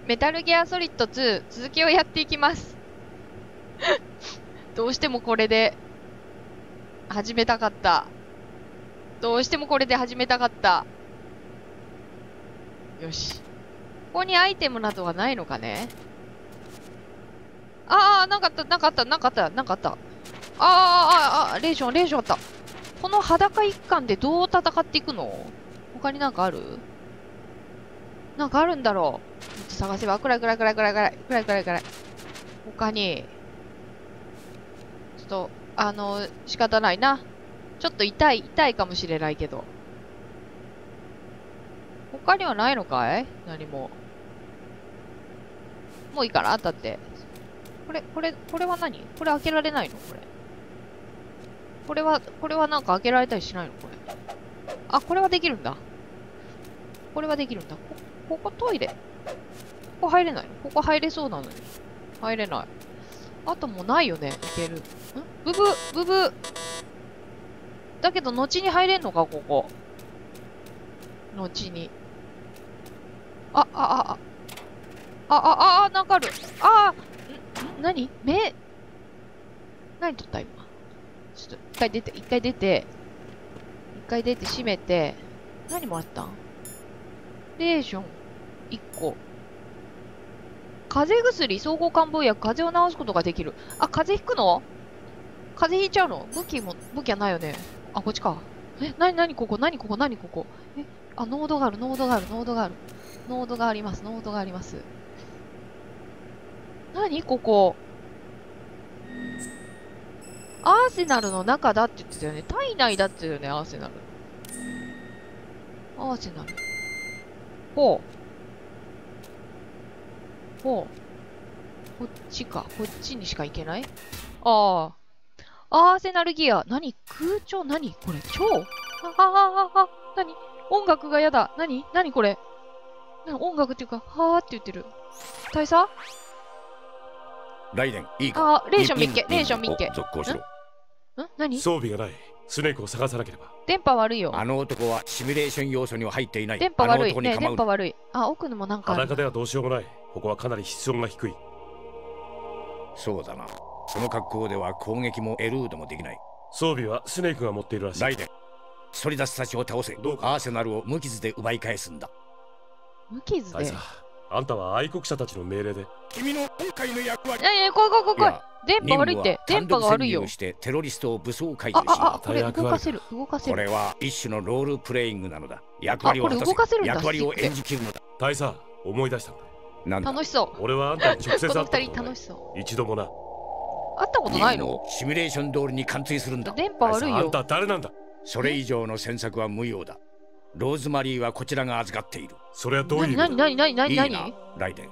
メタルギアソリッド2続きをやっていきます。どうしてもこれで始めたかった。どうしてもこれで始めたかった。よし。ここにアイテムなどはないのかね。なんかあった。レーションあった。この裸一貫でどう戦っていくの？他になんかある？なんかあるんだろう。ちょっと探せば。暗い。他に。ちょっと、仕方ないな。ちょっと痛いかもしれないけど。他にはないのかい？何も。もういいかな？だって。これは何？これ開けられないの？これはなんか開けられたりしないの？これ。あ、これはできるんだ。ここトイレ。ここ入れないの？ここ入れそうなのに。入れない。あともうないよね。いける。ブブ。だけど、後に入れんのか、ここ。後に。なんかある。何取った今。ちょっと、一回出て、閉めて、何もらったん？レーション、1個。風邪薬、総合漢方薬、風邪を治すことができる。あ、風邪ひくの？風邪ひいちゃうの？武器はないよね。あ、こっちか。何ここ？え、ノードがある。ノードがあります。何ここ？アーセナルの中だって言ってたよね。体内だって言ってたよね、アーセナル。ほう。こっちか。こっちにしか行けない？アーセナルギア。空調？これ？超？何？音楽がやだ。何これ？音楽っていうか、はーって言ってる。大佐？ ライデン、いいか？ レーション見っけ。 続行しろ。 何？ 装備がない。スネークを探さなければ。 電波悪いよ。 あの男はシミュレーション要素には入っていない。 電波悪い。ね、電波悪い。奥にもなんかある。 裸ではどうしようもない。ここはかなり室温が低い。 そうだな。その格好では攻撃もエルードもできない。 装備はスネークが持っているらしい。 ライデン、ソリダスたちを倒せ。アーセナルを無傷で奪い返すんだ。 無傷で？ 大佐、あんたは愛国者たちの命令で。 君の今回の役割。 怖い。電波悪いって。電波が悪いよ。 してテロリストを武装解除し、 これ動かせる。 これは一種のロールプレイングなのだ。役割を果たせ。役割を演じきるのだ。 大佐、思い出したんだ。 なんだ？ 楽しそう。 俺はあんたに直接会ったことこの二人楽しそう。 一度もな。 会ったことないの？ シミュレーション通りに貫通するんだ。 電波悪いよ。 あんた誰なんだ？ それ以上の詮索は無用だ。ローズマリーはこちらが預かっている。 それはどういう意味だ？ 何？ いいな、ライデン。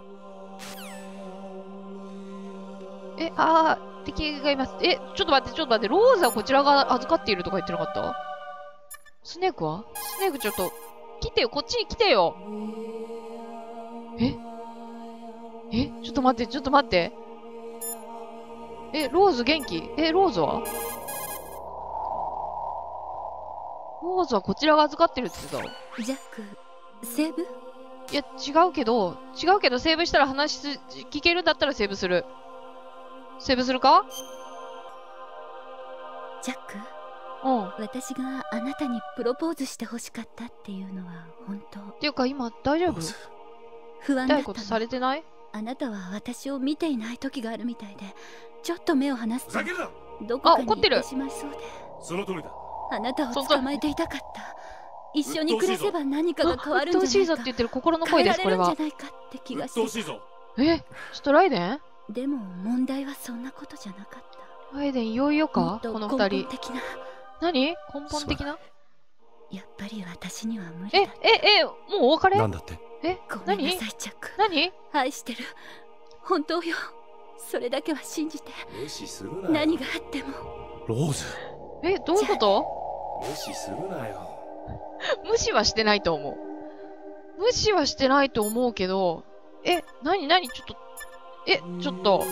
敵がいます。ちょっと待って。ローズはこちらが預かっているとか言ってなかった？スネークは？スネークちょっと、来てよ、こっちに来てよ。ちょっと待って。ローズ元気？ローズは？ローズはこちらが預かってるって言ってた。 ジャック、セーブ？ いや、違うけど、セーブしたら聞けるんだったらセーブする。セーブするか？ ジャック、私があなたにプロポーズしてほしかったっていうのは本当？ っていうか今大丈夫？ 不安だったの。 痛いことされてない？ あなたは私を見ていない時があるみたいで、ちょっと目を離すとふざけるな！ どこかに行ってしまいそうで。 その通りだ。 あなたを捕まえていたかった。一緒に暮らせば何かが変わるんじゃないか。 鬱陶しいぞって言ってる心の声です。これは。 変えられるんじゃないかって気がして。 鬱陶しいぞ。 ちょっとライデン？ でも問題はそんなことじゃなかった。 ライデンいよいよか？この二人。 根本的な。 何？根本的な？ やっぱり私には無理だ。 もうお別れ？ なんだって？ ごめんなさい、ジャック。 何？ 愛してる。本当よ。それだけは信じて。 無視するなよ。 何があっても。 ローズ。 どういうこと？ 無視するなよ。 無視はしてないと思うけど、何ちょっと。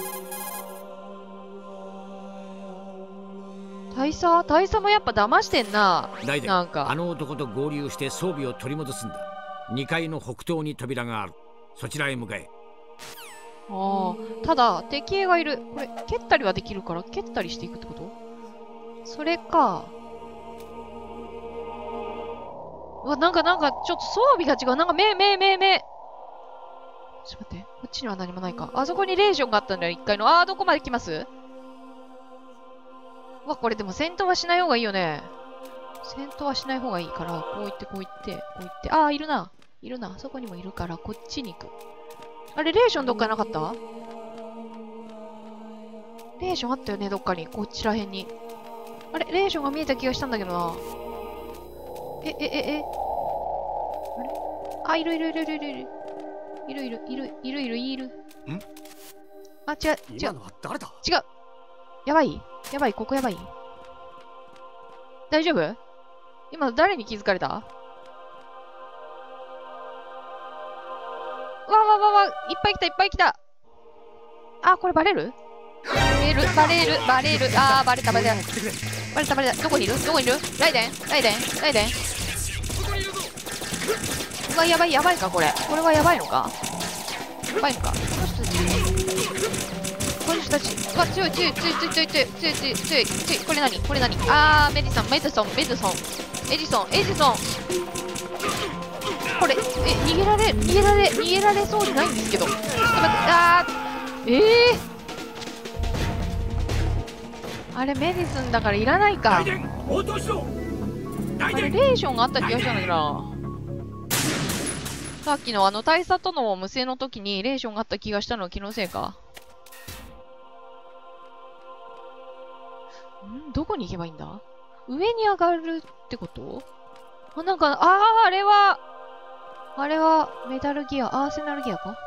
大佐もやっぱ騙してんな。なんか。 あの男と合流して装備を取り戻すんだ。2階の北東に扉がある。そちらへ向かえ。 ああ、ただ、敵兵がいる。これ、蹴ったりはできるから、蹴ったりしていくってこと？それか。うわ、なんか、ちょっと装備が違う。なんか、ちょっと待って。こっちには何もないか。あそこにレーションがあったんだよ、1階の。あー、どこまで来ます？うわ、これでも戦闘はしない方がいいよね。戦闘はしない方がいいから、こう行って、こう行って、こう行って。あー、いるな。いるな。そこにもいるから、こっちに行く。あれ、レーションどっかなかった？レーションあったよね、どっかに。こっちら辺に。あれ、レーションが見えた気がしたんだけどな。あれ？あ、いる。ん？あ、違う。 今のは誰だ？ 違う。やばい、ここやばい。大丈夫？今誰に気づかれた？わ、いっぱい来た。あ、これバレる？バレる。あー、バレた。どこにいる？ライデン。うわ、やばいか、これはやばいのか。この人たち。うわ、強い。これ何？あー、エジソン。これ、逃げられそうにないんですけど。ちょっと待って、あー、あれ、メディスンだからいらないか。あれ、レーションがあった気がしたんだけどな。さっきの大佐との無声の時にレーションがあった気がしたのは気のせいか。どこに行けばいいんだ？上に上がるってこと？なんか、あれはメタルギア、アーセナルギアか？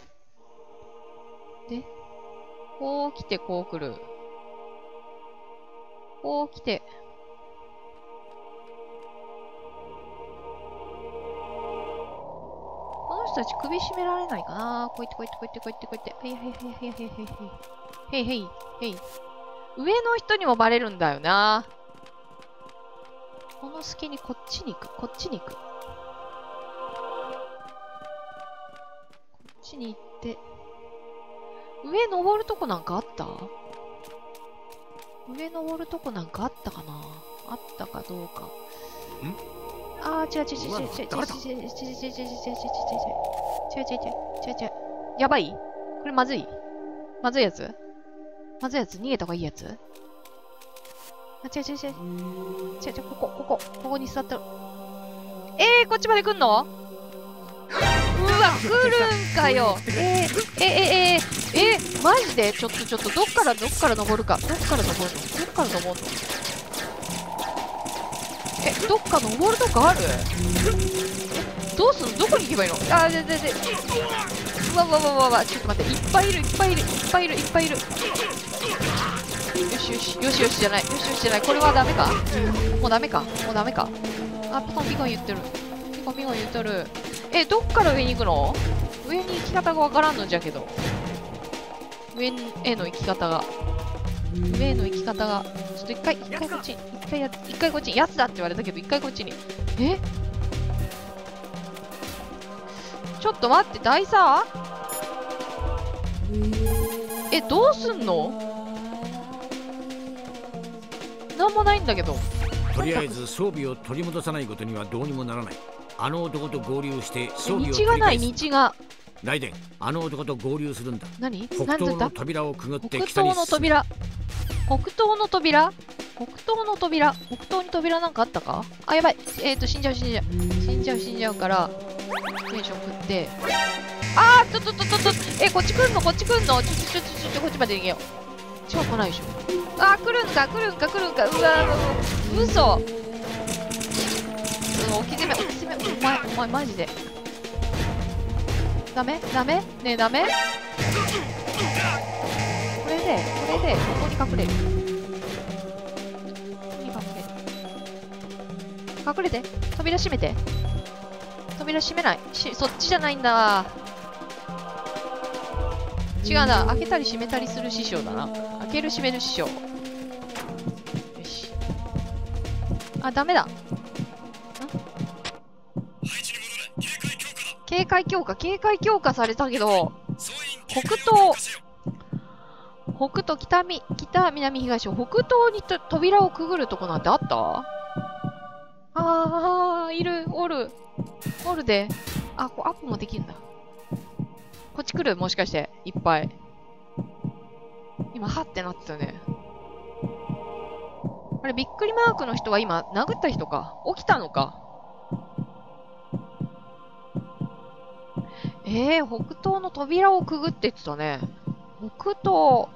で、こう来て、こう来る。こう来て。この人たち首絞められないかな？こういって。へい。上の人にもバレるんだよな。この隙にこっちに行く。こっちに行って。上登るとこなんかあった？上登るとこなんかあったかな？あったかどうか。あー、違う。やばい？これまずいやつ？逃げた方がいいやつ？あ、違う。ここに座った。こっちまで来んの？うわ、来るんかよ。マジで？ちょっと、どっから登るか。どっから登るの？どっか登るとこある？どうすんの？どこに行けばいいの？あ、うわ、ちょっと待って、いっぱいいる。よしじゃない。これはダメか？もうダメか。あ、ピコン言ってる。どっから上に行くの？上に行き方がわからんのじゃけど。上への行き方が。ちょっと一回こっちに。やつだって言われたけど、一回こっちに。ちょっと待って、大佐？どうすんの？なんもないんだけど。 とりあえず装備を取り戻さないことにはどうにもならない。あの男と合流して装備を取り返す。 道がない。 ライデン、あの男と合流するんだ。 何？ 北東の扉をくぐって北東の扉北東に扉なんかあったか？あ、やばい。死んじゃうからテンション食って。あー、こっち来んの？こっちまで逃げよう。来ないでしょ。あー、来るんか。うわ、嘘。置き攻め。お前マジでダメ？ダメ？これでここに隠れる。隠れて。扉閉めて。扉閉めない。そっちじゃないんだ。違うな。開けたり閉めたりする師匠だな。開ける閉める師匠。よし。あ、ダメだ。警戒強化されたけど、 北東。北東、北、南、東。北東に扉をくぐるとこなんてあった？いる、おるで。あ、こうアップもできるんだ。こっち来る？もしかして、いっぱい。今、はってなってたね。あれ、びっくりマークの人は今、殴った人か。起きたのか。北東の扉をくぐって言ってたね。北東。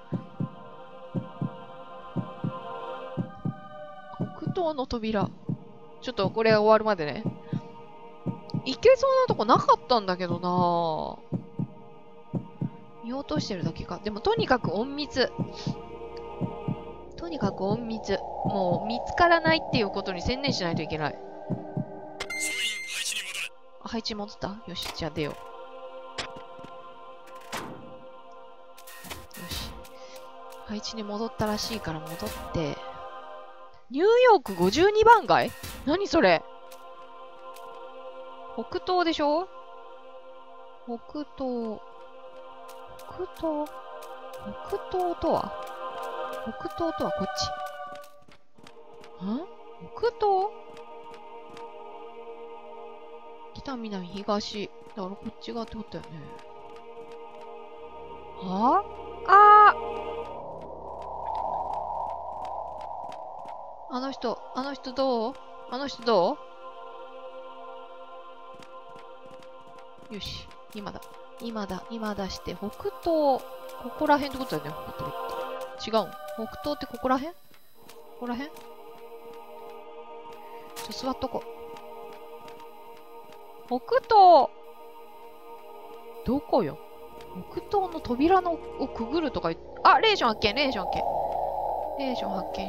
北東の扉。ちょっとこれ終わるまでね。行けそうなとこなかったんだけどなぁ。見落としてるだけか。でもとにかく隠密。とにかく隠密。もう見つからないっていうことに専念しないといけない。配置戻った？よし、じゃあ出よう。よし。配置に戻ったらしいから戻って。ニューヨーク52番街？何それ？北東でしょ？北東とはこっち。北東？北、南、東。だからこっち側ってことだよね。あの人どう？よし、今出して、北東、ここら辺ってことだよね、北東って。違う。北東ってここら辺？ここら辺？座っとこう。北東どこよ？北東の扉をくぐるとか言って、あ、レーション発見した。レーション発見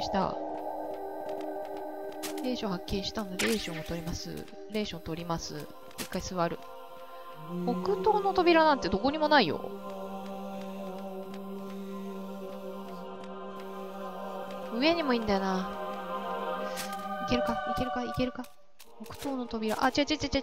したので、レーションを取ります。一回座る。北東の扉なんてどこにもないよ。上にもいいんだよな。いけるか。北東の扉。あ、違う。北東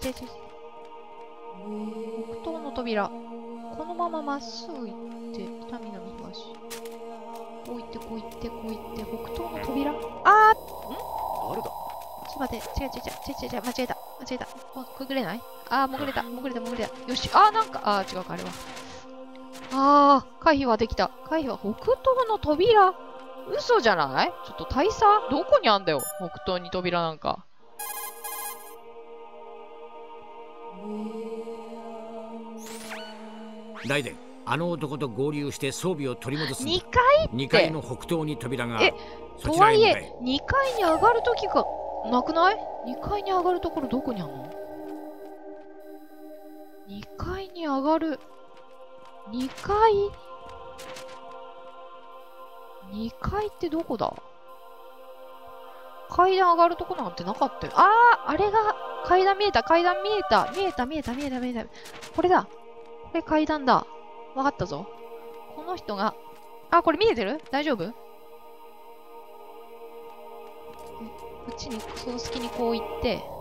の扉。このまままっすぐ行って、北、南、東。こう行って、北東の扉。あれだ。ちょっと待って、違う、間違えた。くぐれない？潜れた。よし、違うか、あれは。回避はできた。北東の扉。嘘じゃない？ちょっと大佐？どこにあんだよ、北東に扉なんか。 ライデン、あの男と合流して装備を取り戻す。 2 階の北東に扉がある。 とはいえ、2階に上がるときがなくない？ 2 階に上がるところどこにあんの？ 2 階に上がる。2階ってどこだ？階段上がるとこなんてなかったよ。あれが階段見えた。これだ。これ階段だ。わかったぞ。この人が、これ見えてる？大丈夫？こっちに、その隙にこう行って、立って、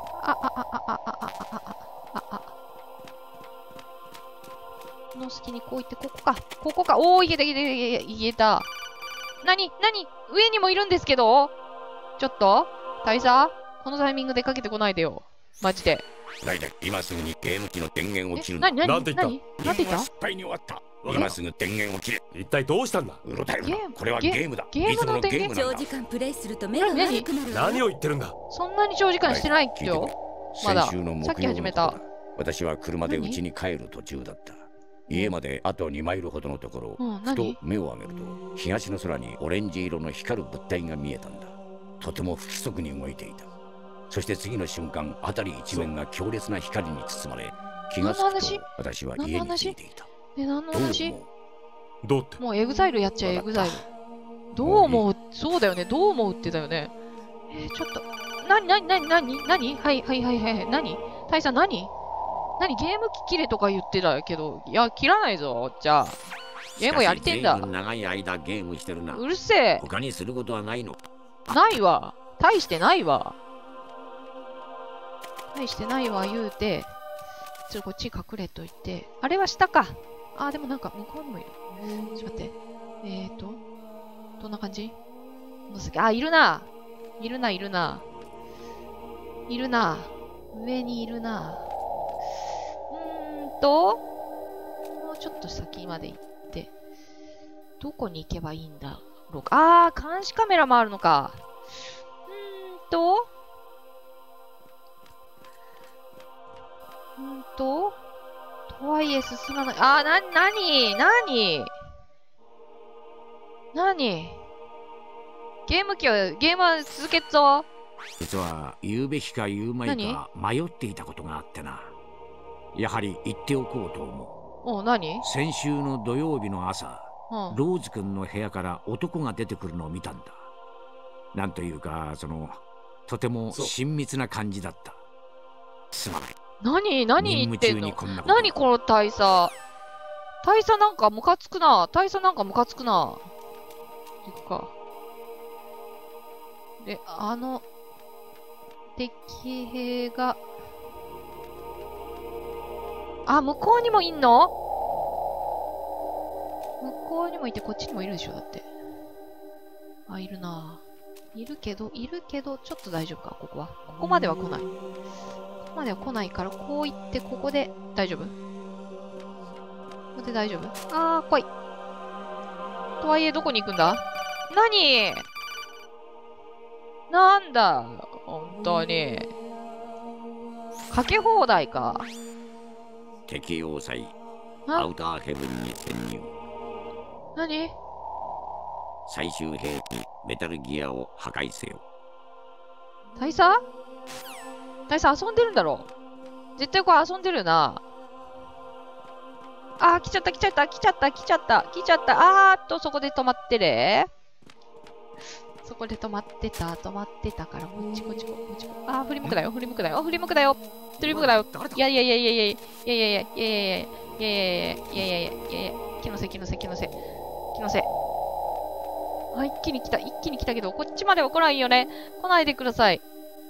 この隙にこう行って、ここか。いけた。何上にもいるんですけど？ちょっと大佐？このタイミングでかけてこないでよ。マジで。 ライデン、今すぐにゲーム機の電源を切る。 なんて言った？ 失敗に終わった。今すぐ電源を切れ。 一体どうしたんだ？ うろたえるな。これはゲームだ。 ゲームの電源。 長時間プレイすると目が悪くなる。 何を言ってるんだ？ そんなに長時間してないよ。まだ。さっき始めた。 私は車で家に帰る途中だった。家まであと2マイルほどのところ、ふと目を上げると東の空にオレンジ色の光る物体が見えたんだ。とても不規則に動いていた。そして次の瞬間、辺り一面が強烈な光に包まれ、気がつくと私は家に着いていた。 何の話？ どうって？ もうエグザイルやっちゃえ、エグザイル。どう思う？そうだよね、どう思うってだよね。ちょっと、何？はい。何？大佐何？ゲーム機切れとか言ってたけど、いや、切らないぞ、じゃあ。ゲームやりてんだ。 長い間ゲームしてるな。 うるせえ。 他にすることはないの？ ないわ。大してないわ、言うて。 ちょっとこっちに隠れといて。あれは下か。あー、でもなんか向こうにもいる。ちょっと待って。どんな感じ？あ、いるな。いるな、いるな。いるな。上にいるな。もうちょっと先まで行って、どこに行けばいいんだろうか。あー、監視カメラもあるのか。とはいえ進まない。あー、なにゲームは続けっぞ。 実は言うべきか言うまいか迷っていたことがあってな。やはり言っておこうと思う。先週の土曜日の朝、ローズ君の部屋から男が出てくるのを見たんだ。なんというか、とても親密な感じだった。すまない。何言ってんの？ 何この大佐。大佐なんかムカつくな。行くか。で、敵兵が、あ、向こうにもいんの？向こうにもいて、こっちにもいるでしょ、だって。あ、いるな。いるけど、ちょっと大丈夫か、ここは。ここまでは来ない。ここまでは来ないから、こう行って、ここで大丈夫？ここで大丈夫？あー、来い。とはいえ、どこに行くんだ？なんだ、本当に。かけ放題か。 敵要塞、アウターヘブンに潜入。最終兵器、メタルギアを破壊せよ。 大佐遊んでるんだろ？絶対これ遊んでるよな。あー、来ちゃった。そこで止まってれ。そこで止まってたから、こっち。あー、振り向くだよ。いや。気のせ。あ、一気に来たけど、こっちまでは来ないよね。来ないでください。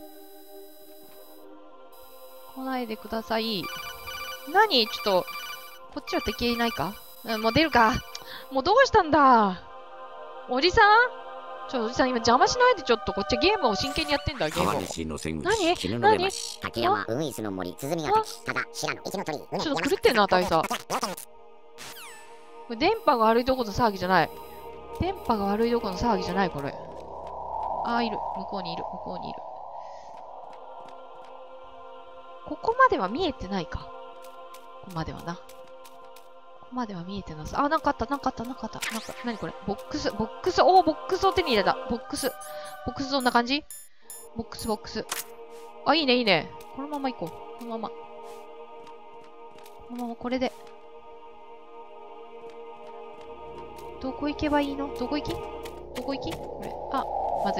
ちょっと、こっちは敵いないか？もう出るか。もうどうしたんだ？おじさん、今邪魔しないで、ちょっとこっちゲームを真剣にやってんだ、ゲームを。何？ 竹山、ウグイスの森、鼓ヶ崎、ただ、白野、生きの鳥、 ちょっと狂ってんな、大佐。これ電波が悪いとこの騒ぎじゃない、これ。あー、いる。向こうにいる。ここまでは見えてないか。ここまでは見えてなさ。あ、なんかあった。何これ？ボックス。ボックスを手に入れた。ボックスどんな感じ？ボックス。あ、いいね。このまま行こう。このままこれで。どこ行けばいいの？どこ行き？これ。あ、まず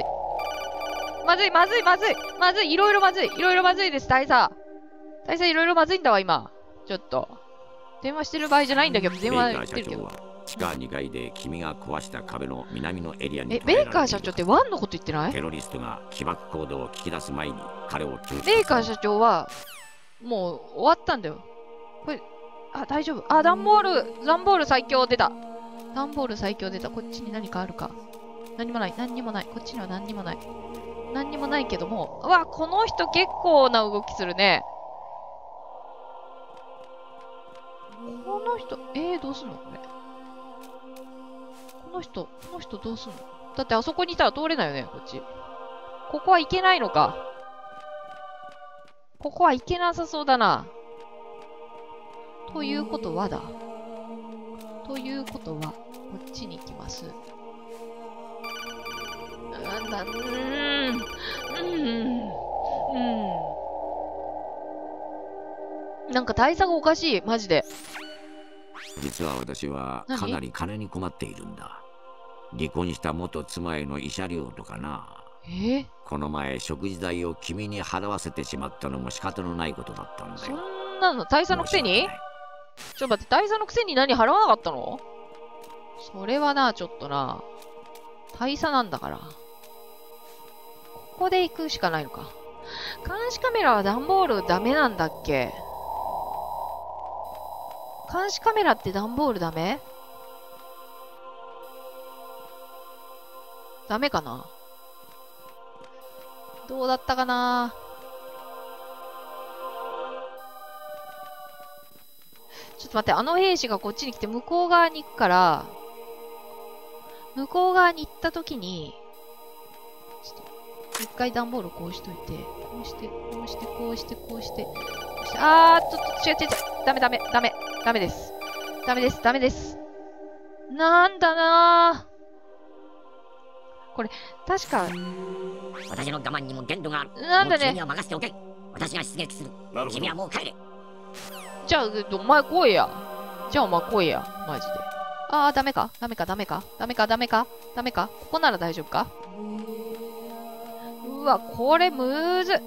い。いろいろまずいです、大佐。いろいろまずいんだわ、今。ちょっと。電話してる場合じゃないんだけど、電話してるけど。 地下2階で君が壊した壁の南のエリアに。 ベイカー社長ってワンのこと言ってない？ テロリストが起爆コードを聞き出す前に彼を救出。 ベイカー社長は、もう終わったんだよ。これ、あ、大丈夫。あ、段ボール最強出た。こっちに何かあるか。何にもない。こっちには何にもないけども。うわ、この人結構な動きするね。この人、どうすんのこれ。この人どうすんの？だってあそこにいたら通れないよね、こっち。ここは行けないのか。ここは行けなさそうだな。ということは、こっちに行きます。なんか大佐がおかしい、マジで。 実は私はかなり金に困っているんだ。離婚した元妻への慰謝料とかな。この前食事代を君に払わせてしまったのも仕方のないことだったんだよ。 そんなの大佐のくせに？ちょっと待って、大佐のくせに何払わなかったの？それはな、ちょっとな。大佐なんだから。ここで行くしかないのか。監視カメラは段ボールダメなんだっけ？ 監視カメラって段ボールダメ？ダメかな？どうだったかな？ちょっと待って、あの兵士がこっちに来て向こう側に行くから、向こう側に行ったときに、ちょっと、一回段ボールこうしといて、こうして、こうして、こうして、こうして、こうして、違う違う違う、ダメダメ、ダメ、ダメです。ダメです、ダメです。なんだなぁ。これ、確か、 私の我慢にも限度がある。 なんだね。 君には任せておけ。私が出撃する。君はもう帰れ。 じゃあ、お前来いや。じゃあお前来いや。マジで。ダメかダメかダメかダメかダメかダメかここなら大丈夫か？うわ、これむーず。こ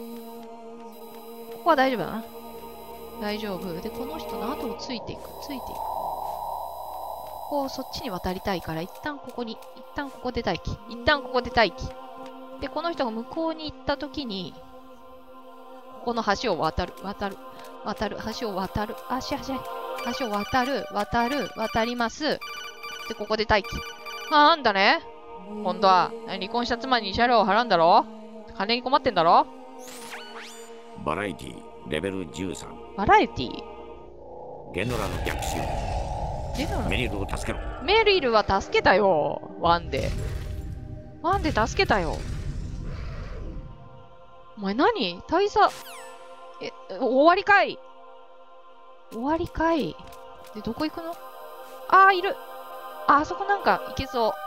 こは大丈夫だな。大丈夫。で、この人の後をついていく。ついていく。ここ、そっちに渡りたいから、一旦ここに、一旦ここで待機。一旦ここで待機。で、この人が向こうに行ったときに、ここの橋を渡る、橋を渡る、橋を渡ります。で、ここで待機。なんだね。今度は、離婚した妻に慰謝料を払うんだろ？金に困ってんだろ？ バラエティレベル13。 バラエティ？ ゲノラの逆襲。メリルを助けろ。 メリルは助けたよ。ワンで助けたよ。お前何？大佐。終わりかい。終わりかい。で、どこ行くの？いる。あそこなんか行けそう。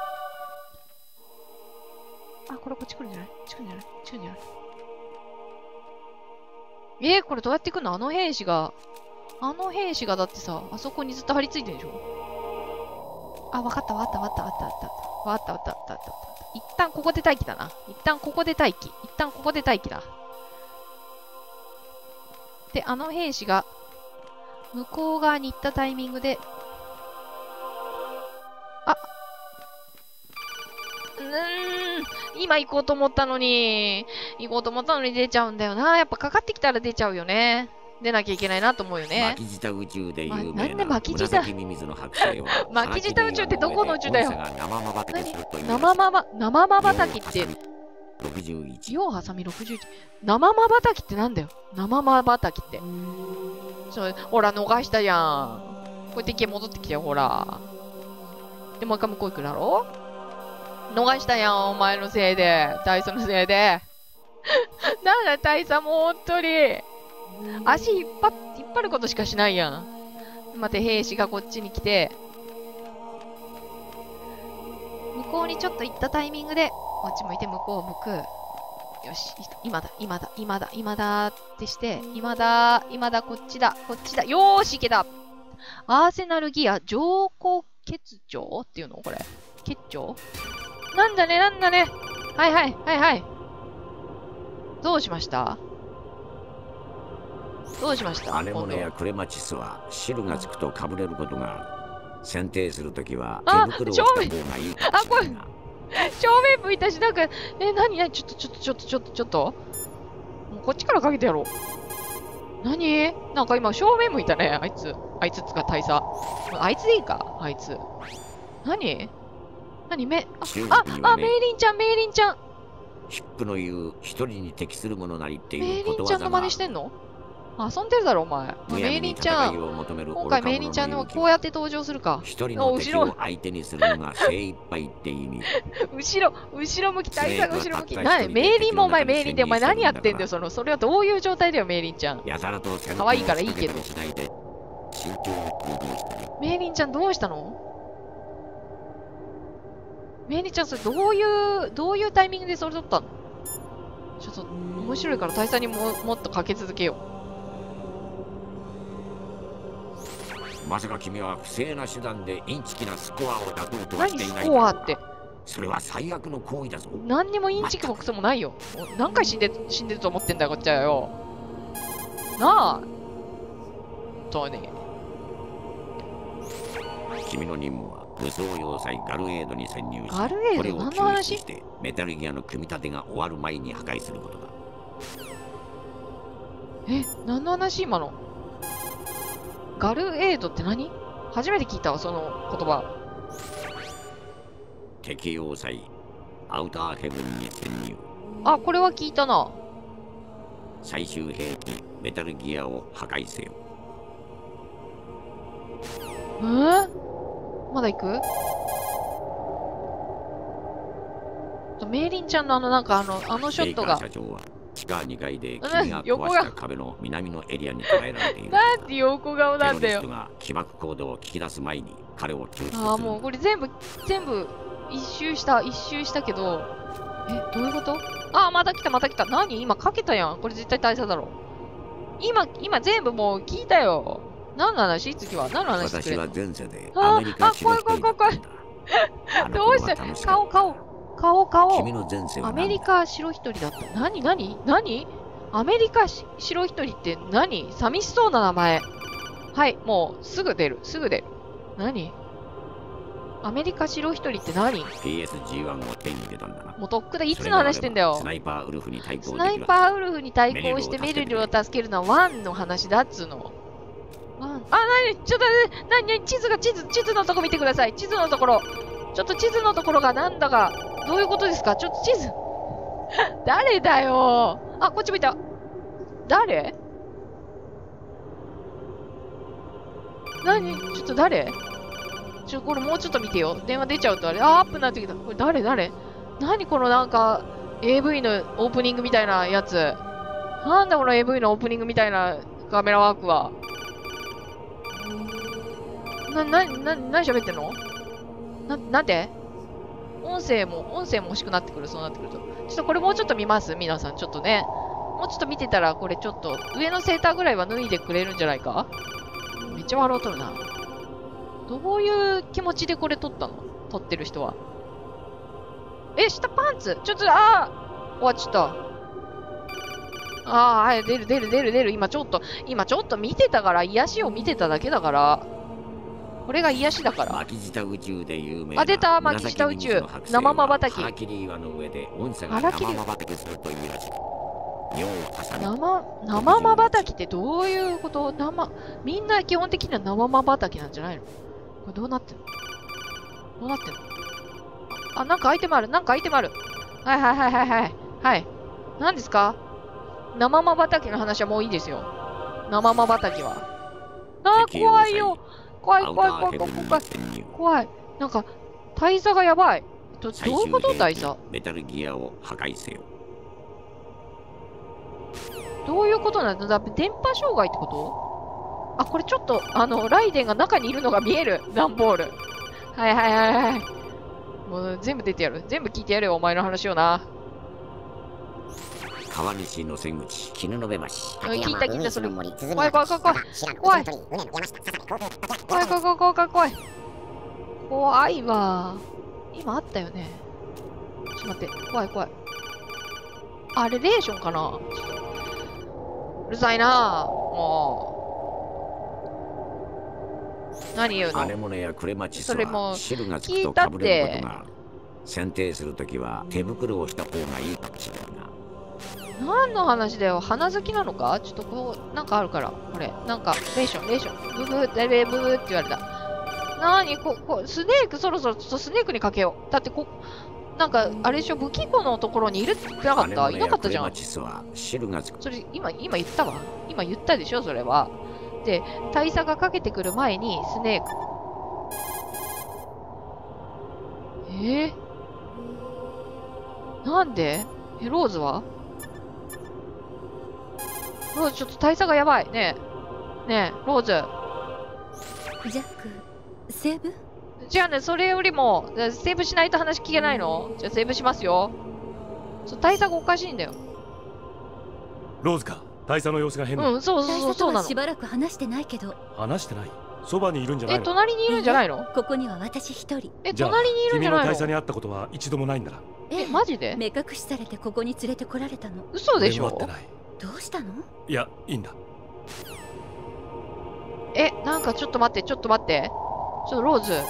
これこっち来るんじゃない？こっち来るんじゃない？こっち来るんじゃない？これどうやって行くの？あの兵士がだってさ、あそこにずっと張り付いてるでしょ？わかった。一旦ここで待機だな。一旦ここで待機だ。で、あの兵士が、向こう側に行ったタイミングで、今行こうと思ったのに出ちゃうんだよな。やっぱかかってきたら出ちゃうよね。出なきゃいけないなと思うよね。 巻き舌宇宙で有名なんでな紫ミミズの剥製は巻き舌宇宙ってどこの宇宙だよ。生まばたきって、 61。 ようはさみ61。生まばたきってなんだよ。生まばたきって。ほら、逃したじゃん。こうやって家戻ってきてよ、ほら。で、もう一回向こう行くだろ？逃したやん、お前のせいで。大佐のせいで。なんだ、大佐もうほんとに。足引っ張ることしかしないやん。待て、兵士がこっちに来て、向こうにちょっと行ったタイミングで、こっち向いて向こう向く。よし、今だってして、今だ、こっちだ。よーし、いけた。アーセナルギア、上行結腸っていうのこれ。結腸なんだね。はい。どうしましたアネモネやクレマチスは汁がつくとかぶれることがある。剪定するときは手袋をした方がいいかもしれないな。 正面向いたし、なんか、何ちょっと。もうこっちからかけてやろう。何なんか今正面向いたね、あいつつか大佐。あいつでいいかあいつ。何メイリンちゃん。 ヒップの言う一人に適するものなりっていうことわざがある。 メイリンちゃんの真似してんの？遊んでるだろお前。メイリンちゃん。今回メイリンちゃんのこうやって登場するか。 一人の敵を相手にするのが精一杯って意味。 後ろ向き、大佐が後ろ向き。メイリンもお前メイリンでお前何やってんだよそれはどういう状態だよメイリンちゃん。可愛いからいいけど。メイリンちゃんどうしたの？メイリンちゃんそれどういうタイミングでそれ取ったの？ちょっと面白いから大佐にもっとかけ続けよう。 まさか君は不正な手段でインチキなスコアを出そうとはしていない。 何スコアって。 それは最悪の行為だぞ。 何にもインチキもクソもないよ。何回死んでると思ってんだよこっちはよ。なあ。とね。 君の任務は武装要塞ガルエードに潜入し、 ガルエードこれを何の話？ 救出してメタルギアの組み立てが終わる前に破壊することだ。 何の話今の？ ガルエイドって何？初めて聞いたわ、その言葉。 敵要塞アウターヘブンに潜入。 あ、これは聞いたな。 最終兵器メタルギアを破壊せよ。 まだ行く？メイリンちゃんのなんかあのショットが。 社長は地下2階で君が壊した壁の南のエリアに捉えられている。 なんて横顔なんだよ。 テロリストが起爆コードを聞き出す前に彼を救出する。 ああ、もうこれ全部一周したけど、どういうこと？ああ、また来た。何？今かけたやん。これ絶対大佐だろ。今全部もう聞いたよ。何の話？次は何の話してくれんの？ 私は前世でアメリカ白一人だったんだ。 どうして顔君の前世はアメリカ白一人だった。何アメリカ白一人って何？寂しそうな名前。はい、もうすぐ出る。何？アメリカ白一人って何？ PSG1 を手に入れたんだな。 もうとっくだ、いつの話してんだよ。 スナイパーウルフに対抗してメリルを助けるのは1の話だっつうの。何？ちょっと何地図のとこ見てください。地図のところ。ちょっと地図のところがなんだか、どういうことですか？ちょっと地図。誰だよ。あ、こっち向いた。誰？ちょっと誰？これもうちょっと見てよ。電話出ちゃうとあれ。アップになってきた。これ誰？何このなんか AV のオープニングみたいなやつ。なんだこの AV のオープニングみたいなカメラワークは。何喋ってんの？なんで？音声も欲しくなってくる、そうなってくると。ちょっとこれもうちょっと見ます？皆さん、ちょっとね。もうちょっと見てたら、これちょっと、上のセーターぐらいは脱いでくれるんじゃないか？めっちゃ笑うとるな。どういう気持ちでこれ撮ったの？撮ってる人は。下パンツ！ちょっと、終わっちゃった。はい、出る。今ちょっと見てたから、癒しを見てただけだから。これが癒しだから。 巻き舌宇宙で有名な。 出た、巻き舌宇宙。生瞬き。 ハラキリ岩の上で音声が生瞬きするというらしい。 生瞬きってどういうこと？みんな基本的には生瞬きなんじゃないの？これどうなってんの？なんかアイテムある。はい。何ですか？生瞬きの話はもういいですよ。生瞬きは。怖いよ。怖い。なんか、大佐がやばい。どういうこと？大佐。 メタルギアを破壊せよ。 どういうことなんだ？電波障害ってこと？これちょっと、ライデンが中にいるのが見える。段ボール。はい。もう全部出てやる。全部聞いてやるよ、お前の話をな。 川西の瀬口、絹延橋。 聞いた、それ。怖い。怖いわ。今あったよね。ちょっと待って。怖い。あれ、レーションかな？うるさいな。もう。何言うの？ アネモネやクレマチスそれもは汁がつくとかぶれることがある。剪定するときは手袋をした方がいいかもしれないな。 何の話だよ？花好きなのか？ちょっとこう、なんかあるから。これ。なんか、レーション。ブブーって言われた。スネーク、そろそろちょっとスネークにかけよう。だって、なんか、あれでしょ、武器庫のところにいるってなかった？いなかったじゃん。それ、今言ったわ。今言ったでしょ、それは。で、大佐がかけてくる前に、スネーク。なんで？ローズは？ローズ、ちょっと大佐がやばい。ねえ、ローズ。 ジャック、セーブ？ じゃあね、それよりも、セーブしないと話聞けないの？じゃあセーブしますよ。大佐がおかしいんだよ。 ローズか、大佐の様子が変だ。 そうなの。 しばらく話してないけど。 話してない？そばにいるんじゃないの？ 隣にいるんじゃないの？ ここには私一人。 隣にいるんじゃないの？ 君の大佐に会ったことは一度もないんだな。 マジで？ 目隠しされてここに連れてこられたの。 嘘でしょ？ どうしたの？ いや、いいんだ。 なんかちょっと待って。ちょっとローズ。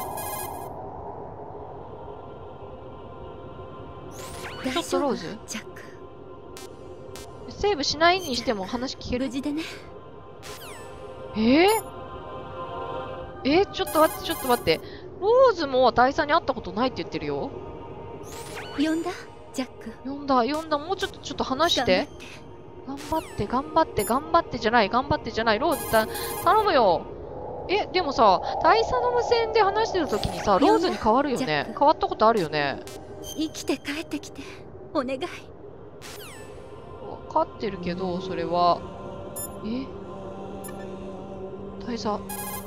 大丈夫？ジャック。 セーブしないにしても話聞ける？ 無事でね。 ちょっと待って、ちょっと待って。ローズも大佐に会ったことないって言ってるよ。 呼んだジャック。 呼んだ、呼んだ。もうちょっと話して。頑張って、頑張って、頑張ってじゃない、頑張ってじゃない。ローズ頼むよ。でもさ、大佐の無線で話してる時にさ、ローズに変わるよね。変わったことあるよね。 生きて帰ってきて、お願い。 分かってるけど、それは。大佐。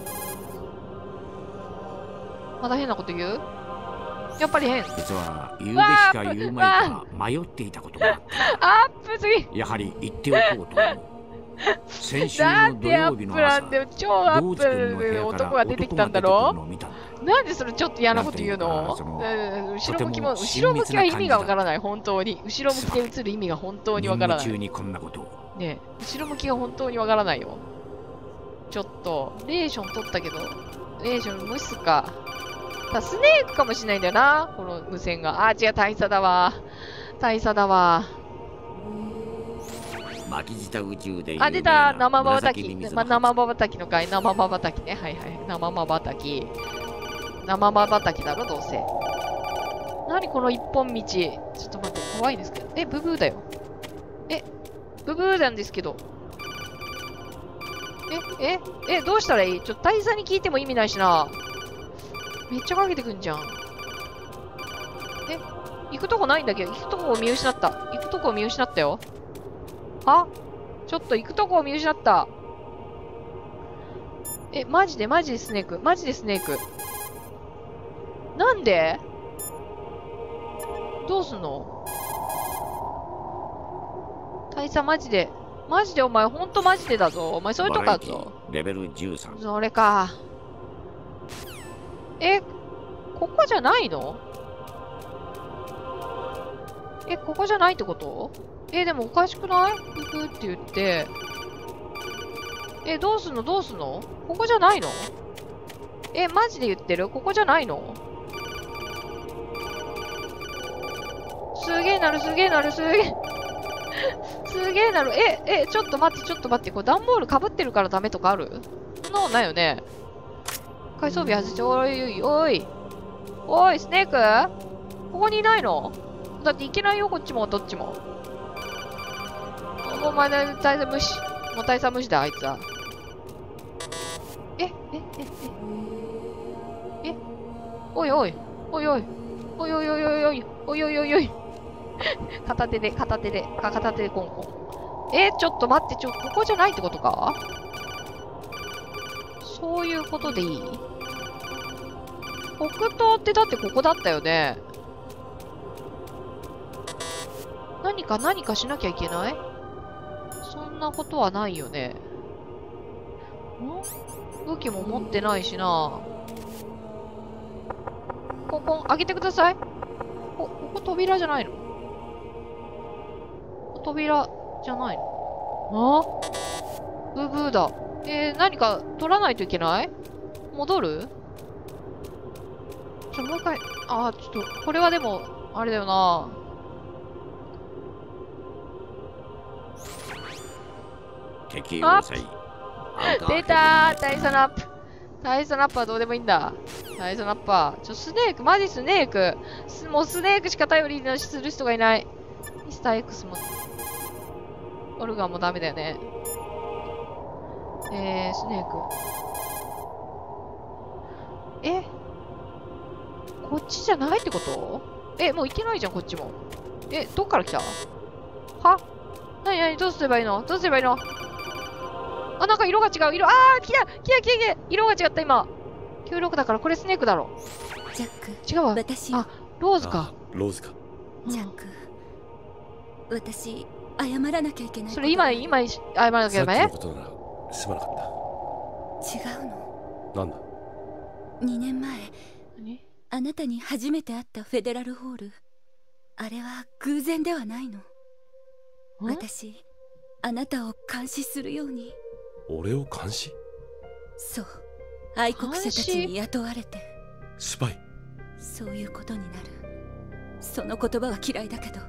まだ変なこと言う？やっぱり変。 実は言うべきか言うまいか迷っていたことがあった。 アップすぎ。 やはり言っておこうと思う。先週の土曜日の朝、 超アップで男が出てきたんだろ？なんでそれちょっと嫌なこと言うの？後ろ向きは意味がわからない、本当に。後ろ向きで映る意味が本当にわからない。ねえ、後ろ向きが本当にわからないよ。ちょっと、レーション取ったけど、レーション無視すか。スネークかもしれないんだよな、この無線が。違う、大佐だわ。大佐だわ。 巻き舌宇宙で出た、生まばたき。生まばたきの回、生まばたきね。はいはい。生まばたき。生まばたきだろ、どうせ。何この一本道。ちょっと待って、怖いですけど。ブブーだよ。ブブーなんですけど。どうしたらいい？ちょっと大佐に聞いても意味ないしな。めっちゃかけてくんじゃん。行くとこないんだけど、行くとこを見失った。行くとこを見失ったよ。ちょっと行くとこを見失った。マジでスネーク。マジでスネーク。なんで？どうすんの？大佐マジで。マジでお前、ほんとマジでだぞ。お前そういうとこあるぞ。 レベル13。 それか。ここじゃないの？ここじゃないってこと？でもおかしくない？ふふって言って。どうすんの？どうすんの？ここじゃないの？マジで言ってる？ここじゃないの？すげえなる、すげえなる、すげえ。すげえなる。ちょっと待って、ちょっと待って。これ段ボールかぶってるからダメとかある？そんなのないよね。回装備外して、おい、おい。おい、スネーク？ここにいないの？だっていけないよ、こっちも、どっちも。もうお前、大佐無視。もう大佐無視だ、あいつは。おいおい。おいおい。おいおいおいおいおい。おいおいおいおい。片手でコンコン。ちょっと待って、ここじゃないってことか？そういうことでいい？北東ってだってここだったよね。何かしなきゃいけない？そんなことはないよね。武器も持ってないしな。コンコン、開けてください。ここ扉じゃないの？扉じゃないの？ブーブーだ。何か取らないといけない？戻る？もう一回。ちょっと、これはでも、あれだよな。 敵要塞。 出たー！大佐ナップ。大佐ナップはどうでもいいんだ。大佐ナップは。スネーク、マジスネーク。もうスネークしか頼りにする人がいない。ミスター X も。オルガンもダメだよね。スネーク。こっちじゃないってこと？もう行けないじゃん、こっちも。どっから来た？どうすればいいの？どうすればいいの？なんか色が違う。来た色が違った、今。96だから、これスネークだろ。 ジャック。 違うわ。ローズか。 ローズか。 ジャック。私、謝らなきゃいけない。 それ今、謝らなきゃいけない。 さっきのことならすまなかった。 違うの。 なんだ ？2年前、あなたに初めて会ったフェデラルホール。あれは偶然ではないの。私、あなたを監視するように。 俺を監視？ そう。愛国者たちに雇われて。 スパイ？ そういうことになる。その言葉は嫌いだけど。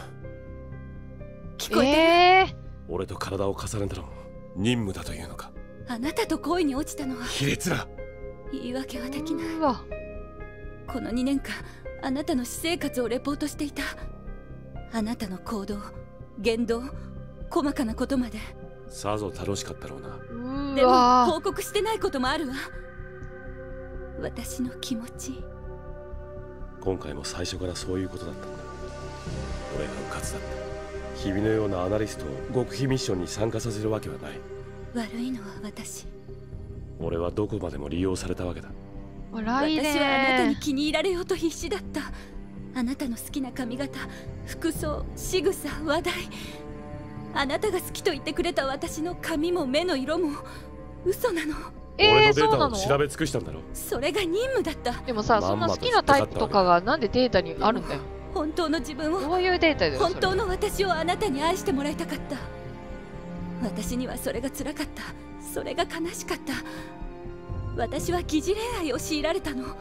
聞こえてる？ 俺と体を重ねたの任務だというのか？ あなたと恋に落ちたのは。 卑劣な。 言い訳はできない。 うわ、 この2年間あなたの私生活をレポートしていた。あなたの行動、言動、細かなことまで。 さぞ楽しかったろうな。 でも報告してないこともあるわ。私の気持ち。 今回も最初からそういうことだったんだ。俺がうかつだった。君のようなアナリストを極秘ミッションに参加させるわけはない。 悪いのは私。 俺はどこまでも利用されたわけだ。 私はあなたに気に入られようと必死だった。あなたの好きな髪型、服装、仕草、話題。あなたが好きと言ってくれた私の髪も目の色も嘘なの。 俺のデータを調べ尽くしたんだろ。 それが任務だった。 でもさ、そんな好きなタイプとかがなんでデータにあるんだよ。 本当の自分を、 どういうデータだよ。 本当の私をあなたに愛してもらいたかった。私にはそれが辛かった。それが悲しかった。私は疑似恋愛を強いられたの。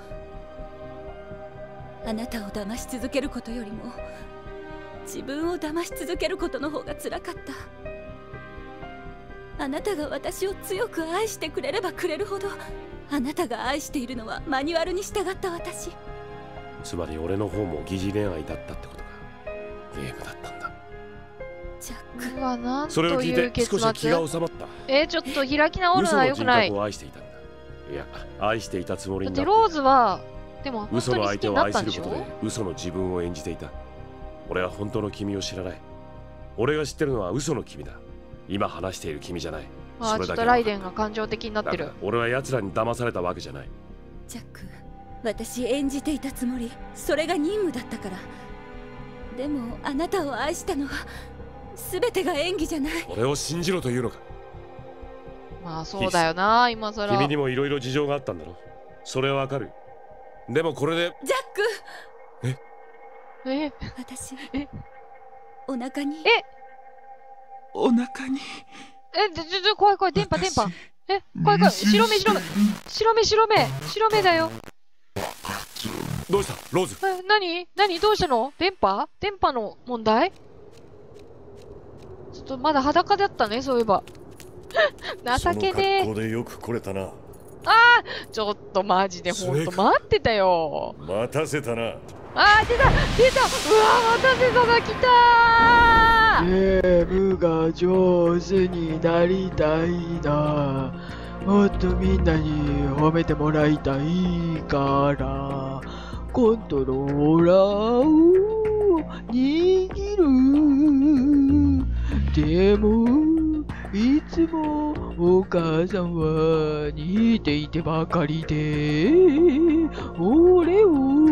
あなたを騙し続けることよりも自分を騙し続けることの方が辛かった。あなたが私を強く愛してくれればくれるほど、あなたが愛しているのはマニュアルに従った私。 つまり俺の方も疑似恋愛だったってことか。ゲームだったんだ。 ジャック。 うわ、なんとそれを聞いて少し気が収収まった。 ちょっと開き直るのはよくない。 嘘の人格を愛していたんだ。いや、愛していたつもりになっていた。 だってローズはでも本当に好嘘の相手をきになったんでしょ。 愛することで嘘の自分を演じていた。俺は本当の君を知らない。俺が知ってるのは嘘の君だ。今話している君じゃない。 ちょっとライデンが感情的になってる。 俺は奴らに騙されたわけじゃない。 ジャック、私演じていたつもり。それが任務だったから。でもあなたを愛したのは全てが演技じゃない。 俺を信じろというのか。 まあそうだよな、今更。 君にもいろいろ事情があったんだろ。それはわかる。でもこれで。 ジャック。私お腹に。 お腹に。 怖い怖い、電波。怖い怖い、白目だよ。 どうしたローズ。 何どうしたの？電波の問題？ちょっとまだ裸だったね、そういえば。情けねえ。 その格好でよく来れたな。 ちょっとマジでほんと待ってたよ。 待たせたな。 出た。うわ、待たせたが来たー。 ゲームが上手になりたいな。もっとみんなに褒めてもらいたいからコントローラーを握る。でもいつもお母さんは似ていてばかりで俺を